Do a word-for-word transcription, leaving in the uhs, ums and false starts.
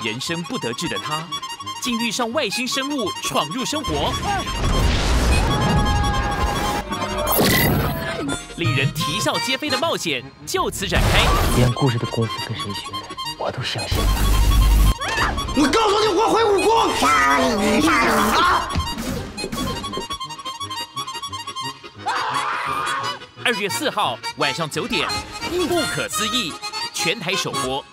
人生不得志的他，竟遇上外星生物闯入生活，令人啼笑皆非的冒险就此展开。 编故事的功夫跟谁学的，我都相信了。 我告诉你，我会武功！ 杀你！杀你！ 啊！ 二月四号晚上九点，《不可思议》全台首播。